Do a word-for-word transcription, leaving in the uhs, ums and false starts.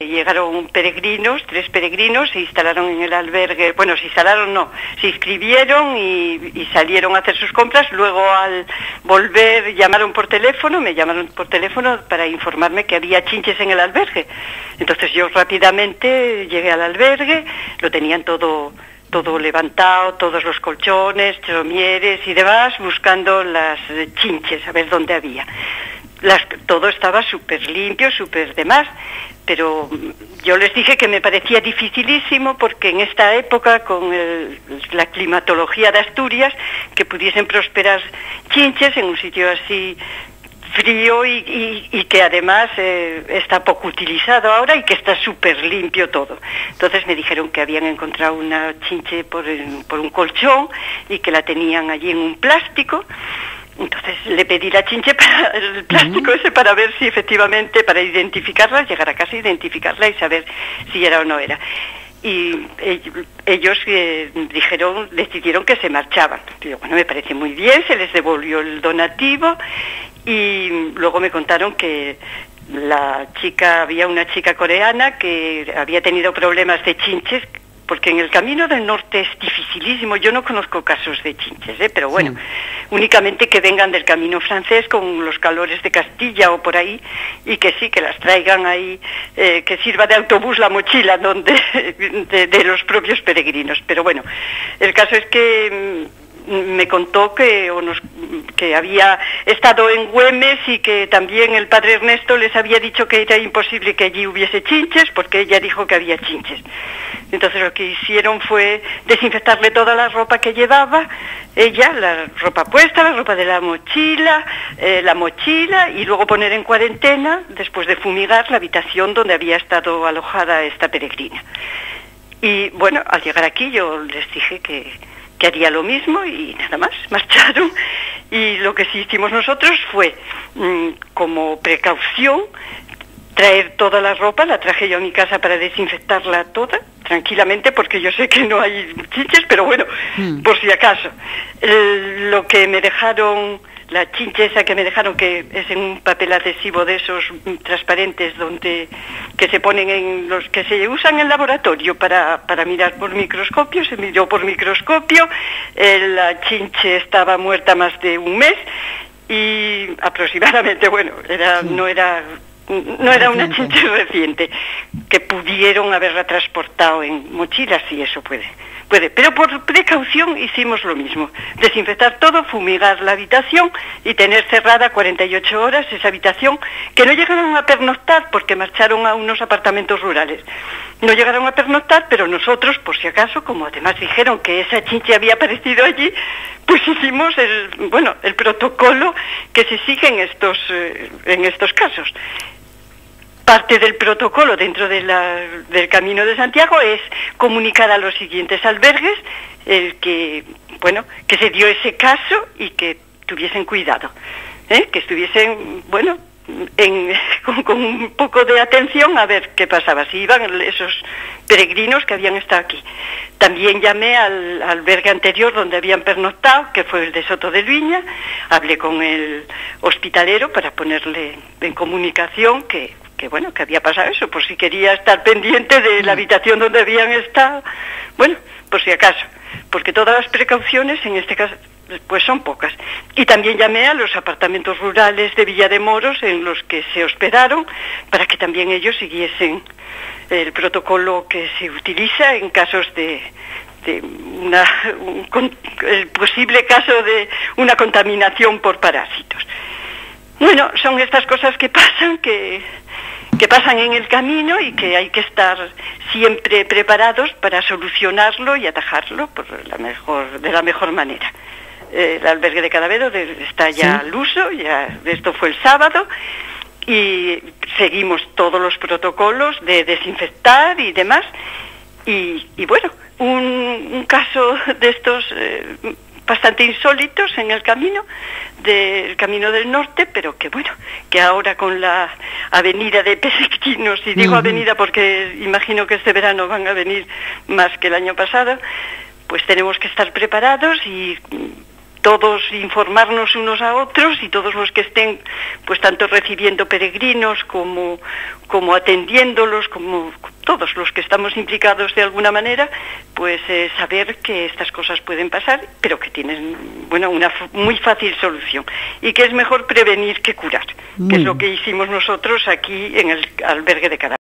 Llegaron peregrinos, tres peregrinos, se instalaron en el albergue, bueno, se instalaron no, se inscribieron y, y salieron a hacer sus compras. Luego al volver llamaron por teléfono, me llamaron por teléfono para informarme que había chinches en el albergue. Entonces yo rápidamente llegué al albergue, lo tenían todo, todo levantado, todos los colchones, somieres y demás, buscando las chinches, a ver dónde había. Las, todo estaba súper limpio, súper demás, pero yo les dije que me parecía dificilísimo porque en esta época, con el, la climatología de Asturias, que pudiesen prosperar chinches en un sitio así frío y, y, y que además eh, está poco utilizado ahora y que está súper limpio todo. Entonces me dijeron que habían encontrado una chinche por, el, por un colchón y que la tenían allí en un plástico. Entonces le pedí la chinche para el plástico uh-huh. ese para ver si efectivamente, para identificarla, llegar a casa, identificarla y saber si era o no era. Y ellos eh, dijeron, decidieron que se marchaban. Digo, bueno, me parece muy bien, se les devolvió el donativo y luego me contaron que la chica, había una chica coreana que había tenido problemas de chinches, porque en el Camino del Norte es dificilísimo. Yo no conozco casos de chinches, ¿eh? Pero bueno, sí. Únicamente que vengan del camino francés con los calores de Castilla o por ahí, y que sí, que las traigan ahí, eh, que sirva de autobús la mochila donde de, de los propios peregrinos. Pero bueno, el caso es que me contó que, o nos, que había estado en Güemes y que también el padre Ernesto les había dicho que era imposible que allí hubiese chinches, porque ella dijo que había chinches. Entonces lo que hicieron fue desinfectarle toda la ropa que llevaba, ella, la ropa puesta, la ropa de la mochila, eh, la mochila, y luego poner en cuarentena, después de fumigar, la habitación donde había estado alojada esta peregrina. Y bueno, al llegar aquí yo les dije que, que haría lo mismo y nada más, marcharon. Y lo que sí hicimos nosotros fue, mmm, como precaución, traer toda la ropa, la traje yo a mi casa para desinfectarla toda, tranquilamente, porque yo sé que no hay chinches, pero bueno, mm. por si acaso. El, lo que me dejaron, la chinche esa que me dejaron, que es en un papel adhesivo de esos transparentes, donde que se ponen en los que se usan en laboratorio para, para mirar por microscopio, se miró por microscopio, eh, la chinche estaba muerta más de un mes, y aproximadamente, bueno, era, no era... No era una chinche reciente, que pudieron haberla transportado en mochilas, y eso puede, puede. Pero por precaución hicimos lo mismo, desinfectar todo, fumigar la habitación y tener cerrada cuarenta y ocho horas esa habitación, que no llegaron a pernoctar porque marcharon a unos apartamentos rurales. No llegaron a pernoctar, pero nosotros, por si acaso, como además dijeron que esa chinche había aparecido allí, pues hicimos el, bueno, el protocolo que se sigue en estos, eh, en estos casos. Parte del protocolo dentro de la, del Camino de Santiago es comunicar a los siguientes albergues el que, bueno, que se dio ese caso y que tuviesen cuidado, ¿eh? Que estuviesen, bueno, en, con, con un poco de atención a ver qué pasaba, si iban esos peregrinos que habían estado aquí. También llamé al, al albergue anterior donde habían pernoctado, que fue el de Soto de Viña, hablé con el hospitalero para ponerle en comunicación que que bueno, que había pasado eso, por si quería estar pendiente de la habitación donde habían estado, bueno, por si acaso, porque todas las precauciones en este caso pues son pocas. Y también llamé a los apartamentos rurales de Villa de Moros en los que se hospedaron para que también ellos siguiesen el protocolo que se utiliza en casos de, de una, un, el posible caso de una contaminación por parásitos. Bueno, son estas cosas que pasan, que, que pasan en el camino y que hay que estar siempre preparados para solucionarlo y atajarlo por la mejor, de la mejor manera. Eh, el albergue de Cadavedo está ya ¿Sí? al uso, ya esto fue el sábado, y seguimos todos los protocolos de desinfectar y demás. Y, y bueno, un, un caso de estos... Eh, bastante insólitos en el camino del Camino del Norte, pero que bueno, que ahora con la avenida de peregrinos, y digo uh-huh. avenida porque imagino que este verano van a venir más que el año pasado, pues tenemos que estar preparados y todos informarnos unos a otros y todos los que estén, pues tanto recibiendo peregrinos como, como atendiéndolos, como todos los que estamos implicados de alguna manera, pues eh, saber que estas cosas pueden pasar, pero que tienen, bueno, una muy fácil solución y que es mejor prevenir que curar, muy que es lo que hicimos nosotros aquí en el albergue de Caracas.